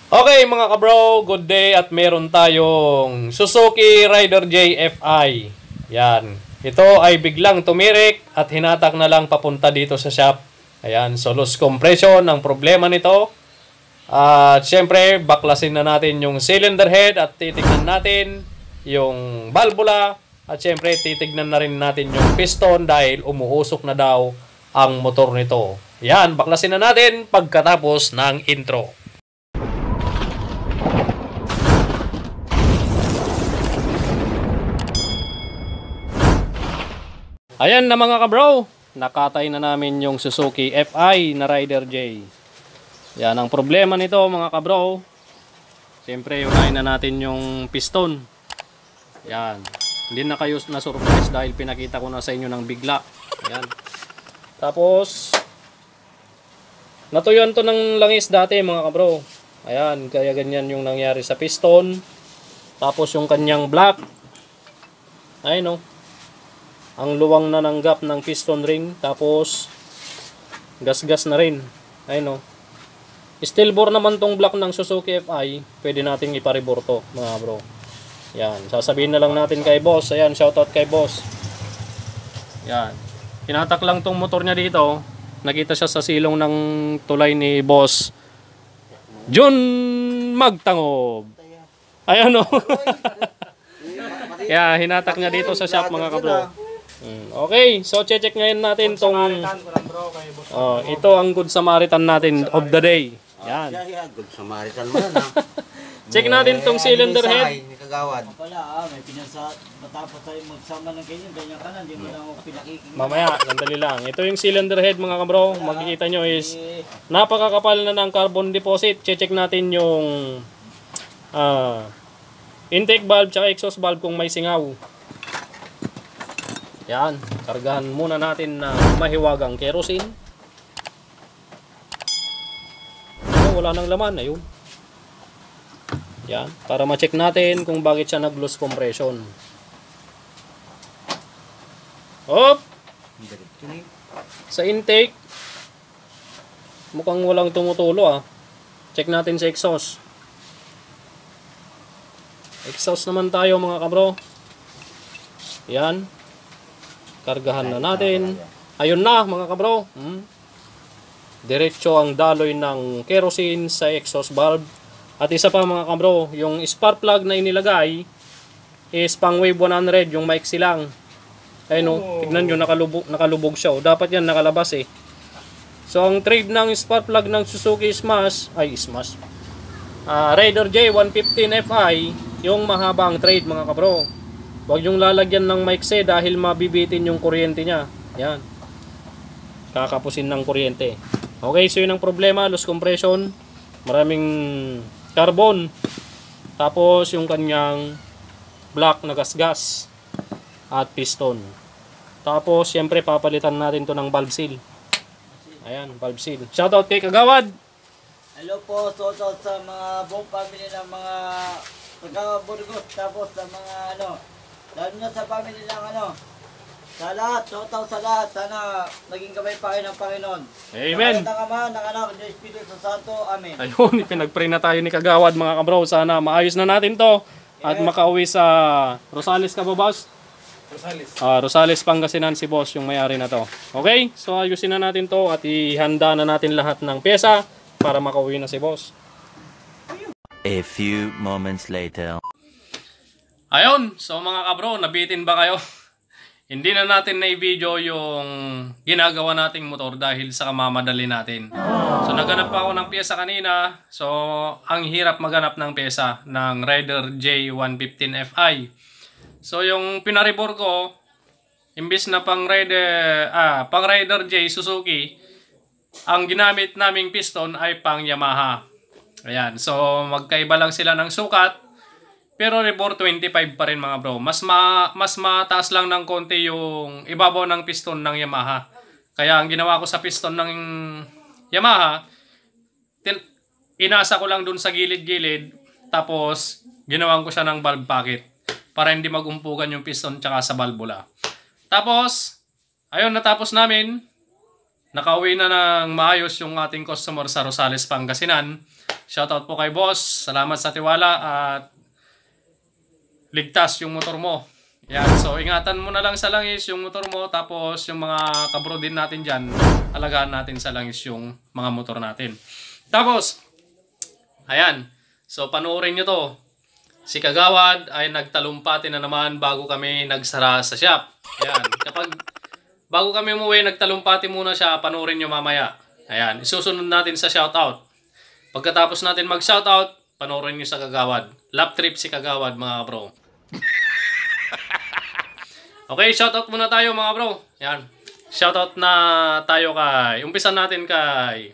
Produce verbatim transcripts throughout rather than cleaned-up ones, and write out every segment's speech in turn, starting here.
Okay mga kabro, good day at meron tayong Suzuki Rider J F I. Yan. Ito ay biglang tumirik at hinatak na lang papunta dito sa shop. Ayan, so loose compression ang problema nito. At syempre, baklasin na natin yung cylinder head at titignan natin yung valvula. At syempre, titignan na rin natin yung piston dahil umuusok na daw ang motor nito. Yan, baklasin na natin pagkatapos ng intro. Ayan na mga kabro, nakatay na namin yung Suzuki F I na Rider J. Yan ang problema nito mga kabro. Siyempre unahin na natin yung piston. Yan, hindi na kayo na surprise dahil pinakita ko na sa inyo ng bigla. Yan. Tapos natuyuan to ng langis dati mga kabro. Ayan, kaya ganyan yung nangyari sa piston. Tapos yung kanyang block, ayun o, ang luwang na ng gap ng piston ring. Tapos gas-gas na rin. Ayun o. Steel bore naman tong block ng Suzuki F I. Pwede nating iparibor to mga bro. Yan. Sasabihin na lang natin kay boss. Ayan. Shoutout kay boss. Yan. Hinatak lang tong motor niya dito. Nakita siya sa silong ng tulay ni boss Jun Magtangob. Ayan o. Yeah, hinatak niya dito sa shop mga kabro. Okay, so check ngayon natin tong oh, ito ang Good Samaritan natin of the day. Yan. Good Samaritan mo na. Check natin tong cylinder head. Kagawad. Pala, may pinasa matapos tayo magsama ng ganyan, ganyan ka na, hindi mo lang ako pinakikinggan. Mamaya, sandali lang. Ito yung cylinder head mga kabro. Makikita nyo is napakakapal na ng carbon deposit. Check natin yung uh, intake valve tsaka exhaust valve kung may singaw. Yan, kargahan muna natin na mahiwagang kerosene. Oh, wala nang laman, ayun. Yan, para ma-check natin kung bakit siya nag-loose compression. Hop! Sa intake, mukhang walang tumutulo ah. Check natin sa exhaust. Exhaust naman tayo mga kabro. Yan. Kargahan na natin. Ayun na mga kabro. Hmm. Diretso ang daloy ng kerosene sa exhaust valve. At isa pa mga kabro, yung spark plug na inilagay is pang wave one hundred, yung maiksi lang. Ayun o, oh. Tignan nyo, nakalubog, nakalubog siya. O, dapat yan nakalabas eh. So ang trade ng spark plug ng Suzuki Smash, ay Smash, uh, Rider J one fifteen F I, yung mahabang trade mga kabro. Huwag yung lalagyan ng maiksi dahil mabibitin yung kuryente niya. Yan. Kakapusin ng kuryente. Okay, so yun ang problema. Loose compression. Maraming carbon. Tapos yung kanyang block na gas-gas. At piston. Tapos, syempre, papalitan natin to ng valve seal. Ayan, valve seal. Shoutout kay Kagawad. Hello po, shoutout sa mga buong family ng mga taga-Burgos. Tapos sa mga ano, lalo na sa family ng ano, sa lahat, shoutout sa lahat. Sana naging gabay pa kayo ng Panginoon. Amen. Ng Ama, ng Anak, ng Espiritu Santo. Amen. Ayun, pinag-pray na tayo ni Kagawad mga kabro. Sana maayos na natin to. At yes, makauwi sa Rosales ka ba, boss? Rosales. Uh, Rosales, Pangasinan si boss yung may-ari na to. Okay, so ayusin na natin to at ihanda na natin lahat ng pyesa para makauwi na si boss. A few moments later. Ayun, so mga kabro, nabitin ba kayo? Hindi na natin na-video yung ginagawa nating motor dahil sa kamamadali natin. So naganap pa ako ng pyesa kanina. So ang hirap maganap ng pyesa ng Rider J one fifteen F I. So yung pinaribor ko, imbis na pang Rider, ah, pang Rider J Suzuki, ang ginamit naming piston ay pang Yamaha. Ayan, so magkaiba lang sila ng sukat. Pero ribor twenty-five pa rin mga bro. Mas ma mas mataas lang ng konti yung ibabaw ng piston ng Yamaha. Kaya ang ginawa ko sa piston ng Yamaha, inasa ko lang dun sa gilid-gilid. Tapos ginawan ko siya ng valve pocket para hindi magumpugan yung piston tsaka sa valvula. Tapos ayun, natapos namin. Nakauwi na ng maayos yung ating customer sa Rosales, Pangasinan. Shoutout po kay boss. Salamat sa tiwala at ligtas yung motor mo. Yan. So, ingatan mo na lang sa langis yung motor mo. Tapos, yung mga kabro din natin dyan, alagaan natin sa langis yung mga motor natin. Tapos, ayan. So, panoorin nyo to. Si Kagawad ay nagtalumpati na naman bago kami nagsara sa shop. Ayan. Kapag bago kami umuwi, nagtalumpati muna siya. Panoorin nyo mamaya. Ayan. Isusunod natin sa shoutout. Pagkatapos natin mag-shoutout, panoorin nyo sa Kagawad. Lap trip si Kagawad, mga bro. Okay, shoutout muna tayo, mga bro. Ayan. Shoutout na tayo kay... Umpisan natin kay...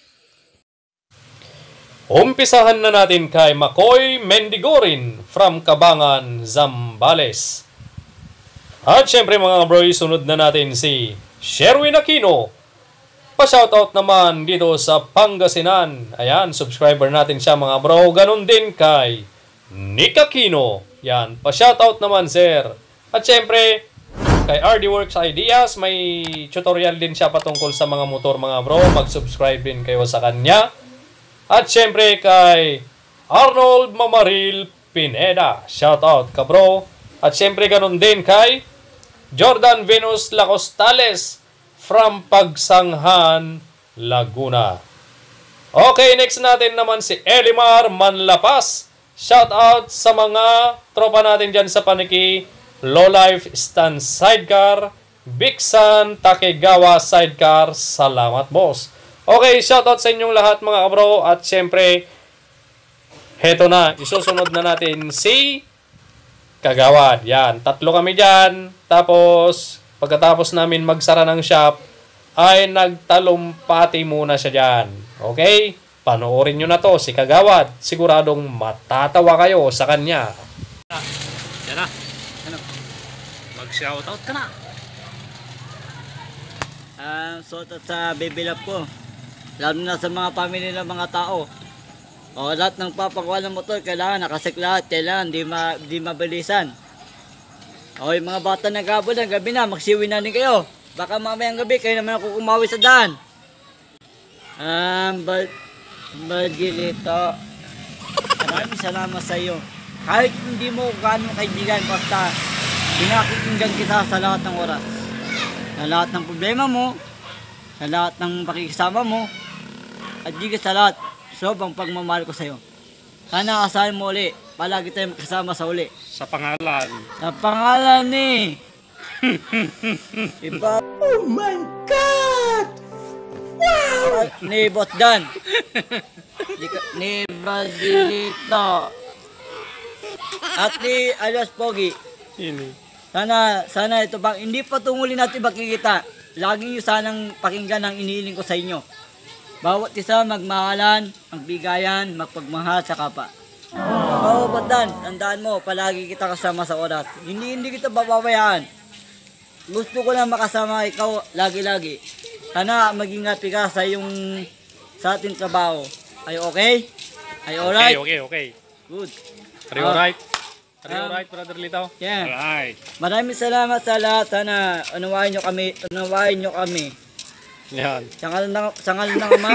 Umpisahan na natin kay Makoy Mendigorin from Cabangan, Zambales. At syempre mga bro, sunod na natin si Sherwin Aquino. Pa-shoutout naman dito sa Pangasinan. Ayan, subscriber natin siya mga bro. Ganon din kay Nick Aquino. Yan, pa-shoutout naman sir. At syempre, kay R D Works Ideas, may tutorial din siya patungkol sa mga motor mga bro. Mag-subscribe din kayo sa kanya. At syempre kay Arnold Mamaril Pineda. Shoutout ka bro. At syempre ganun din kay Jordan Venus Lacostales from Pagsanghan, Laguna. Okay, next natin naman si Elimar Manlapas. Shoutout sa mga tropa natin dyan sa Paniki, Low Life Stand Sidecar, Bixan Takegawa Sidecar. Salamat boss. Okay, shoutout sa inyong lahat mga kabro. At syempre, heto na, isusunod na natin si Kagawad. Yan, tatlo kami dyan. Tapos, pagkatapos namin magsara ng shop, ay nagtalumpati muna siya dyan. Okay? Panoorin nyo na to, si Kagawad. Siguradong matatawa kayo sa kanya. Yan na. Ano? Mag-shoutout ka na. Um, so, sa baby love ko, lalo na sa mga family ng mga tao. O, lahat ng papagawa ng motor, kailangan nakasik lahat, kailangan di, ma, di mabilisan. O, yung mga bata nagkabot ng gabi na, magsiwi na din kayo. Baka mamayang gabi, kayo naman ako kumawi sa daan. Um, but, Bagilito, maraming salamat sa iyo. Kahit hindi mo gano'ng kaibigan, basta pinakikinggan kita sa lahat ng oras. Sa lahat ng problema mo, sa lahat ng pakikisama mo, at di sa lahat, sobrang pagmamahal ko sa iyo. Sana asahan mo uli, palagi tayong kasama sa uli. Sa pangalan. Sa pangalan ni... Iba... Oh my God! Wow! Ni Boss Dan. Ni, ni Basilito. At ni alias Pogi. Ini. Sana, sana ito bang, hindi pa tunguli natin makikita. Lagi nyo sanang pakinggan ang inihiling ko sa inyo. Bawat isa magmahalan, magbigayan, magpagmahal sa kapa. Oo, Boss Dan, tandaan mo, palagi kita kasama sa oras. Hindi, hindi kita bababayaan. Gusto ko lang makasama ikaw lagi-lagi. Sana maging happy ka sa yung sa ating trabaho. Ay okay? Ay alright? Okay, okay, okay. Good. Are you Ah, alright? Are you um, alright, brother Lito? Yeah. Alright. Maraming salamat sa lahat. Sana unawain nyo kami. Unawain nyo kami. Yan. Sangal na, sangal na ama.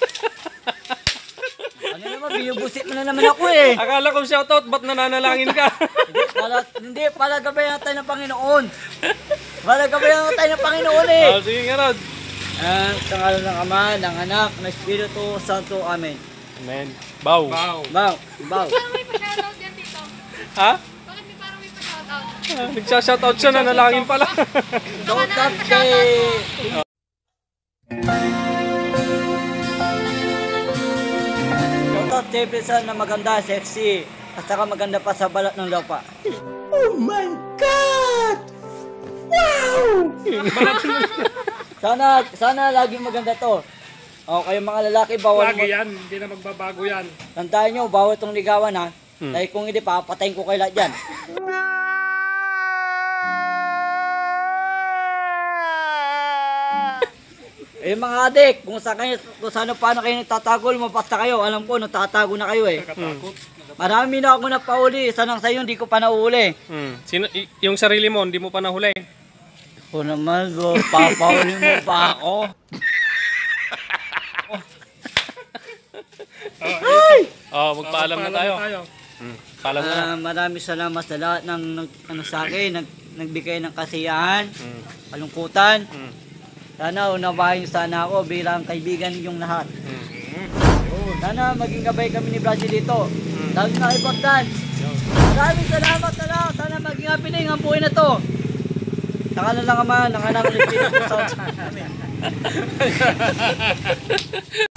Ano naman, binubusit mo na naman ako eh. Akala ko shoutout, ba't nananalangin ka? Hindi, para, hindi, para gabayan tayo ng Panginoon. Para gabayan tayo ng Panginoon eh. Oh, sige nga Rod. Ang sa ngalan ng Ama, ng Anak, ng Espiritu Santo. Amen. Amen. Bow. Bow. Bow. Bow. Parang may pa-shoutout yan dito. Ha? Bakit may parang may pa-shoutout? Ah, nagsashoutout siya, nanalangin pala. Don't up kay... Don't up kay Pisa na maganda, sexy. At saka maganda pa sa balat ng lupa. Oh my God! Wow! Sana, sana laging maganda to. O, kayo mga lalaki, bawal mo. yan, hindi na magbabago yan. Tandaan nyo, bawal itong ligawan ha. Hmm. Dahil kung hindi, papatayin ko kayo lahat dyan. Eh mga adik, kung saan kayo, kung saan paano kayo nagtatago, lumabas na kayo. Alam ko, nagtatago na kayo eh. Marami na ako napauli. Sanang sa'yo, hindi ko pa nauli. Hmm. Sino, y- yung sarili mo, hindi mo pa nahuli. O naman, bro, papauli mo pa ako. Oh, magpaalam na tayo. Hmm. Paalam na. Ah, maraming salamat sa lahat ng nag, ano sa akin, nag, nagbigay ng kasiyahan, Hmm. kalungkutan. Hmm. Sana unawain sana ako bilang kaibigan ninyong lahat. Hmm. Sana maging gabay kami ni Brazil dito. Hmm. Lalo na kay Bogdan. Maraming salamat sa lahat. Sana maging happening ang buhay na to. Saka na lang naman, nanganak ulit pinag